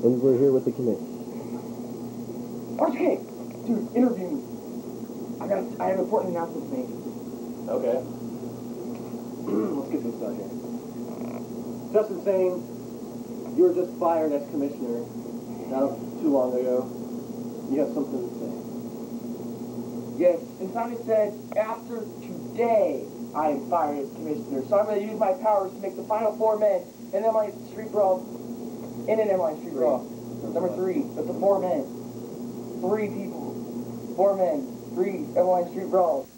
And we're here with the committee. RK! Dude, interview me. I have important announcements to make. Okay. Let's get this done here. Justin Sane, you were just fired as commissioner not too long ago. You have something to say. Yes, Insomnia said after today I am fired as commissioner. So I'm going to use my powers to make the final 4 men in M-Line Street Brawl. In an M-Line Street Brawl. Number 3. That's the 4 men. 3 people. 4 men. 3 M-Line Street Brawls.